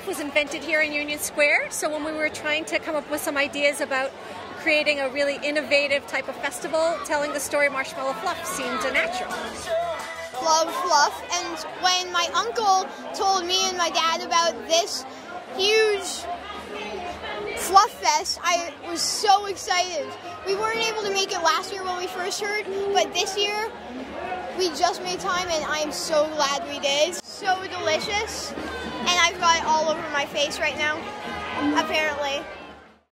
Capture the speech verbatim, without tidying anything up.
Fluff was invented here in Union Square, so when we were trying to come up with some ideas about creating a really innovative type of festival, telling the story of Marshmallow Fluff seemed natural. Love Fluff, and when my uncle told me and my dad about this huge Fluff Fest, I was so excited. We weren't able to make it last year when we first heard, but this year we just made time and I am so glad we did. So delicious, and I've got it all over my face right now, apparently.